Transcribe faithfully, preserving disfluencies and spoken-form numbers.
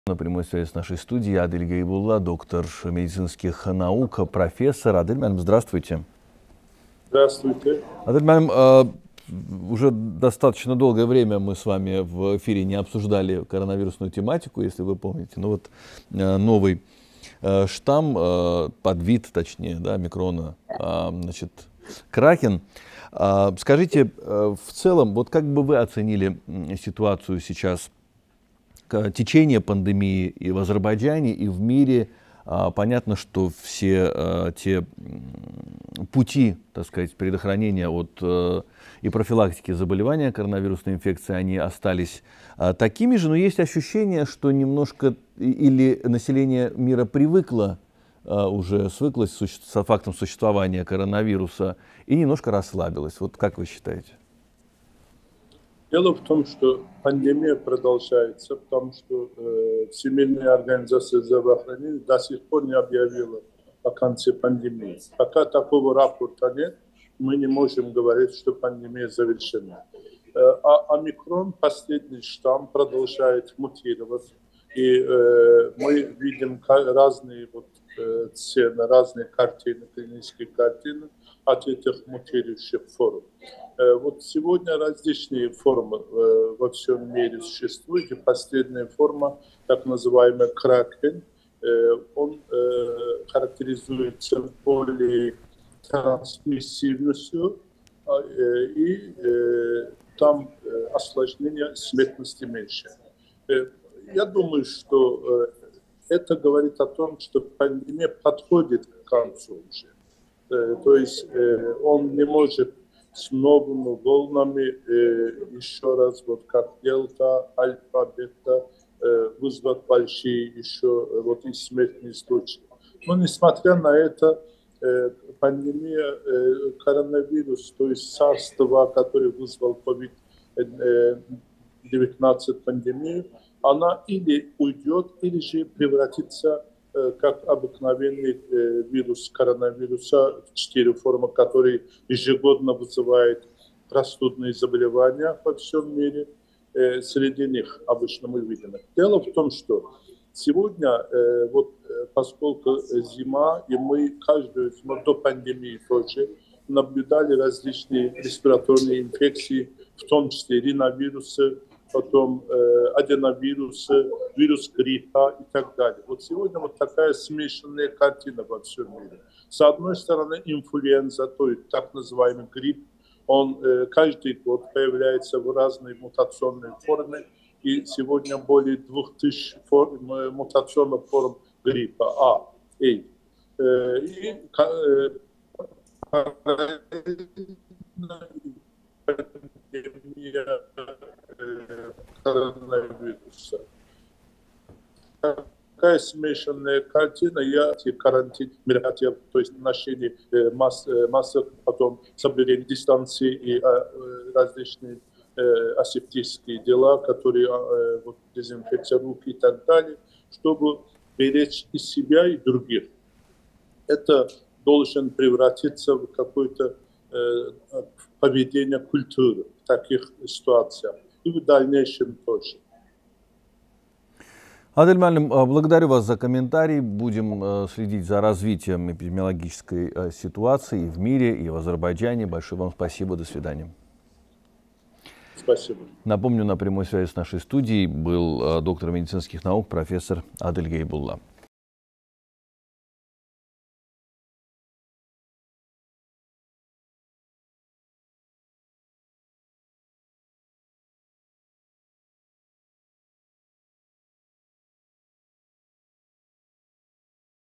На прямой связи с нашей студией Адель Гейбулла, доктор медицинских наук, профессор. Адель Мальм, здравствуйте. Здравствуйте. Адель Мальм, уже достаточно долгое время мы с вами в эфире не обсуждали коронавирусную тематику, если вы помните. Ну вот новый штамм, подвид, точнее, да, омикрона, значит, Кракен. Скажите, в целом, вот как бы вы оценили ситуацию сейчас, течение пандемии и в Азербайджане, и в мире? Понятно, что все те пути, так сказать, предохранения от и профилактики заболевания коронавирусной инфекцией, они остались такими же, но есть ощущение, что немножко или население мира привыкло, уже свыклось с фактом существования коронавируса и немножко расслабилось. Вот как вы считаете? Дело в том, что пандемия продолжается, потому что э, Всемирная организация здравоохранения до сих пор не объявила о конце пандемии. Пока такого рапорта нет, мы не можем говорить, что пандемия завершена. Э, а омикрон, последний штамм, продолжает мутировать. И э, мы видим разные вот, э, цены, разные картины, клинические картины от этих мутирующих форм. Э, вот сегодня различные формы э, во всем мире существуют. И последняя форма, так называемая Кракен, э, он э, характеризуется более трансмиссивностью, э, и э, там э, осложнения смертности меньше. Э, Я думаю, что э, это говорит о том, что пандемия подходит к концу уже. Э, то есть э, он не может с новыми волнами э, еще раз, вот как дельта, альфа, бета, э, вызвать большие еще э, вот и смертные случаи. Но несмотря на это, э, пандемия, э, коронавирус, то есть сарс два, который вызвал ковид девятнадцать пандемию, она или уйдет, или же превратится э, как обыкновенный э, вирус коронавируса в четыре формы, которые ежегодно вызывают простудные заболевания во всем мире. Э, среди них обычно мы видим. Дело в том, что сегодня, э, вот, поскольку зима, и мы каждую зиму до пандемии тоже наблюдали различные респираторные инфекции, в том числе риновирусы, потом э, аденовирусы, вирус гриппа и так далее. Вот сегодня вот такая смешанная картина во всем мире. С одной стороны, инфлюенза, то есть так называемый грипп, он э, каждый год появляется в разной мутационной форме, и сегодня более двух тысяч форм, мутационных форм гриппа А, И. Э, и э, пандемия коронавируса. Такая смешанная картина, я карантин, мероприятия, то есть ношение масс, масок, потом соблюдение дистанции и различные асептические дела, которые вот, дезинфекция рук и так далее, чтобы беречь и себя, и других. Это должен превратиться в какое-то э, поведение культуры в таких ситуациях. И в дальнейшем тоже. Адель Мальм, благодарю вас за комментарий. Будем следить за развитием эпидемиологической ситуации и в мире, и в Азербайджане. Большое вам спасибо. До свидания. Спасибо. Напомню, на прямой связи с нашей студией был доктор медицинских наук, профессор Адель Гейбулла.